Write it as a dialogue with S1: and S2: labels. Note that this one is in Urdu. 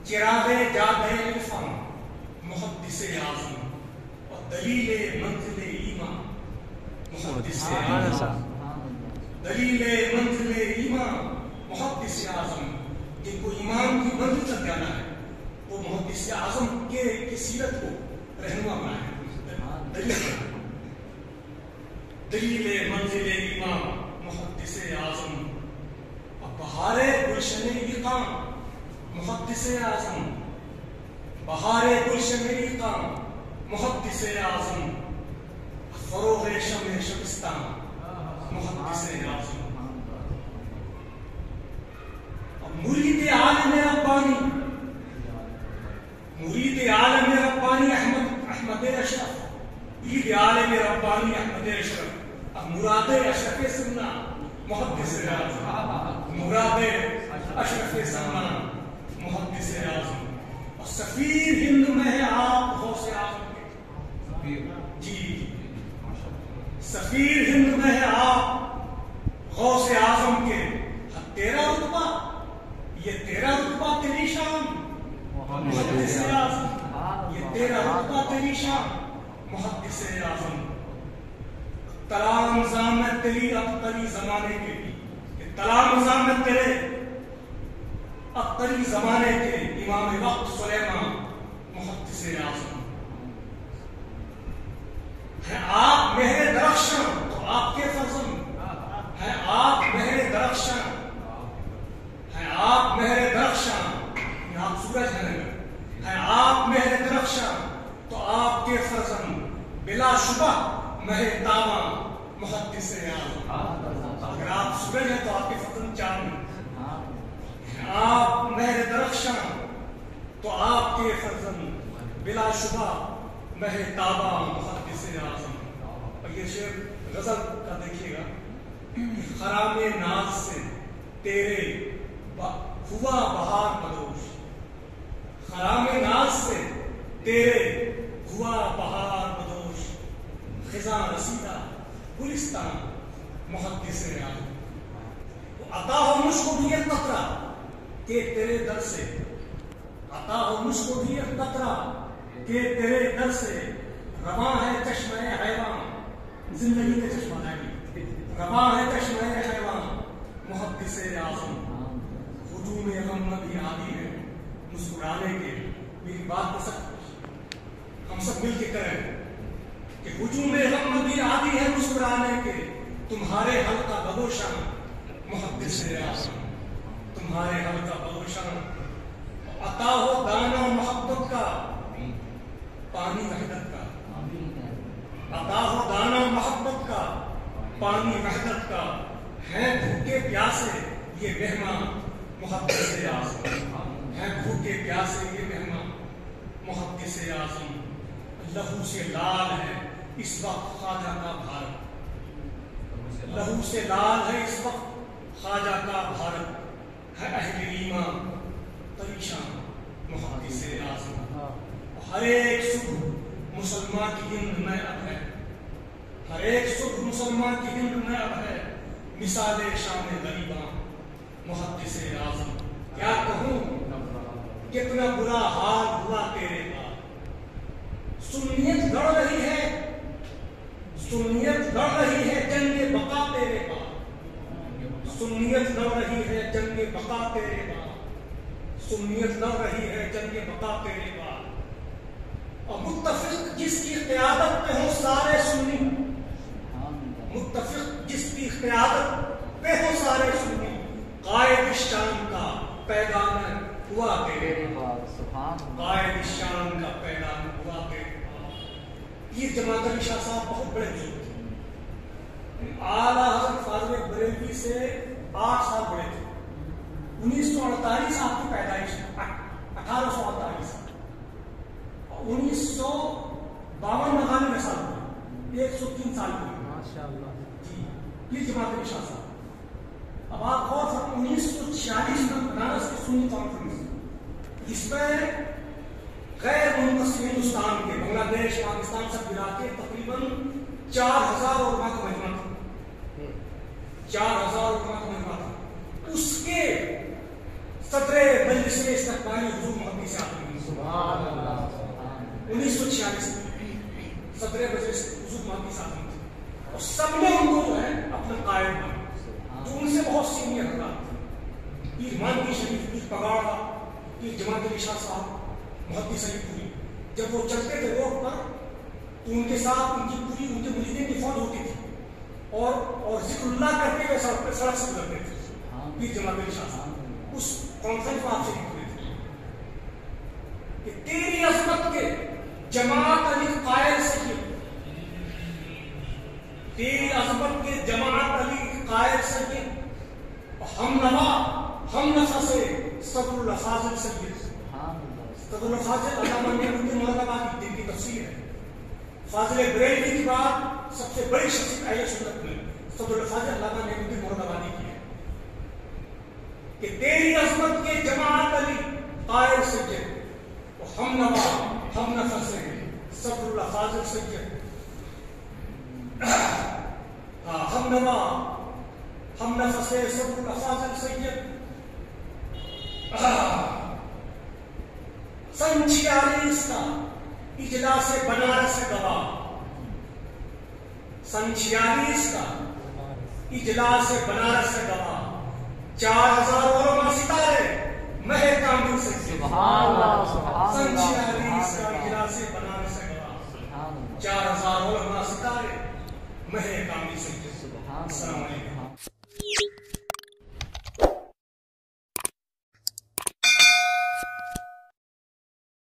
S1: چراغ جادہ عرفان محدث اعظم اور دلیل منزل ایمان محدث اعظم، دلیل منزل ایمان محدث اعظم، جن کو ایمان کی منزل تک جانا ہے وہ محدث اعظم کی سیرت کو رہنما بنائے، دلیل منزل ایمان محدث اعظم، بہار گلشن ایقام محدث اعظم، بہار گلشن ایقام محدث اعظم، فروغ شمع شبستان محدث اعظم، مرید عالم ربانی، مرید عالم ربانی احمد اشرف، مرید عالم ربانی احمد اشرف، اب مراد اشرف سننا محدث اعظم، مراد اشرف سننا محدث اعظم، اور سفیر ہند میں ہے آپ غوث اعظم کے، جی سفیر ہند میں ہے آپ غوث اعظم کے، تیرا رتبہ یہ تیرا رتبہ تیری شان محدث اعظم، یہ تیرا رتبہ تیری شان محدث اعظم، تلام نظام ہے تیری ابتری زمانے کے، یہ تلام نظام ہے تیرے ابتری زمانے کے، امام وقت سلیمان محدث اعظم، ہے آپ مہر درخشاں تو آپ کے فرزند، ہے آپ مہر درخشاں، ہے آپ مہر درخشاں، یہ آپ سورج ہے آپ مہر درخشاں تو آپ کے فرزند، بلا شبہ مہر تاباں محدث اعظم، اگر آپ سورج ہیں تو آپ کے فرزند چاند، آپ مہر درخشاں تو آپ کے فرزند، بلا شبہ مہر تاباں محدث اعظم، اور یہ شعر غزل کا دیکھیے گا، خرام ناز سے تیرے ہوا بہار بدوش، خرام ناز سے تیرے ہوا بہار بدوش، خزاں رسیدہ گلستان محدث اعظم، عطا ہو مجھ کو بھی ایک قطرہ کہ تیرے در سے، عطا ہو مجھ کو بھی ایک قطرہ کہ تیرے در سے، رواں ہے چشمہ حیوان زندگی کے چشمہ ہے، رواں ہے چشمہ حیوان محدث اعظم، ہجوم غم بھی عادی ہے مسکرانے کے، میری بات پر ہم سب مل کے کریں کہ ہجوم غم بھی عادی ہے مسکرانے کے، تمہارے حلقہ بدوشاں محدث اعظم، تمہارے حلقہ بدوشاں، عطا ہو دانا محبت کا پانی وحدت کا، عطا ہو دانا محبت کا پانی وحدت کا، ہیں بھوکے پیاسے یہ مہمان محدث اعظم، ہیں بھوکے پیاسے یہ مہمان محدث اعظم، لہو سے لال ہے اس وقت خواجہ کا بھارت، لہو سے لال ہے اس وقت خواجہ کا بھارت، ہے اہل ایمان پریشان محدث اعظم، ہر ایک صبح مسلمان کی ہند میں اب ہے، ہر ایک صبح مسلمان کی ہند میں اب ہے، مثال شام غریباں محدث اعظم، کیا کہوں کتنا برا حال ہوا تیرے بعد، سنیت لڑ رہی ہے، سنیت لڑ رہی ہے جنگ بقا تیرے بعد، سنیت لڑ رہی ہے جنگ بقا تیرے بعد، سنیت لڑ رہی ہے جنگ بقا تیرے بعد، اور متفق جس کی قیادت پہ ہو سارے سنی، متفق جس کی قیادت پہ ہو سارے سنی، قائد الشام کا پیغام ہوا تیرے بعد، قائد الشام کا پیغام ہوا تیرے بعد۔ یہ جماعت علی شاہ صاحب بہت بڑے بزرگ تھے، اعلیٰ حضرت فاضل بریلوی سے 8 سال بڑے تھے، 1948 آپ کی پیدائش ہے، 1848، 1952 مقامی میں سال ہوئے، 103 سال ہوئے جی، یہ جماعت علی شاہ صاحب۔ اب آپ غور فرمائیں 1946 میں بنارس کی سنی کانفرنس، اس میں غیر منقسم ہندوستان کے بنگلہ دیش پاکستان سب ملا کے تقریباً 4000 علماء کا مجمع تھا، 4000 علماء کا مجمع تھا، اس کے صدر مجلس استقبالی حضور محمد صاحب 1946 صدر مجلس حضور محمد صاحب، اور سب نے ان کو جو ہے اپنا قائد مانا، جو ان سے بہت سینئر حضرات تھے، پیر مانوی شریف، پیر پگاڑا، پیر جماعت علی شاہ صاحب، محدث سید پوری، جب وہ چلتے تھے روڈ پر تو ان کے ساتھ ان کی پوری ان کے مریدین کی فوج ہوتی تھی، اور ذکر اللہ کرتے ہوئے سڑک سے گزرتے تھے پیر جماعت علی شاہ صاحب۔ اس کانفرنس میں آپ سے لکھتے تھے کہ تیری عظمت کے جماعت علی قائل سید، تیری عظمت کے جماعت علی قائل سید، ہم نوا ہم نفع سے صدر الفاضل سید، صدر الفاضل علامہ نعمت مراد آبادی دن کی تفسیر ہے، فاضل بریلوی کی بات سب سے بڑی شخصیت اہل سنت میں صدر الفاضل علامہ نعمت مراد آبادی کی ہے کہ تیری عظمت کے جماعت علی قائل سید، ہم نوا ہم نفع سے صدر الفاضل سید، ہم نوا ہم نفع سے صدر الفاضل سید، سن 46 کا اجلاس بنارس گواہ، سن 46 کا اجلاس بنارس گواہ، 4000 علماء ستارے مہ کامل سے، سبحان اللہ، سن 46 کا اجلاس بنارس گواہ، 4000 علماء ستارے مہ کامل سے، السلام علیکم۔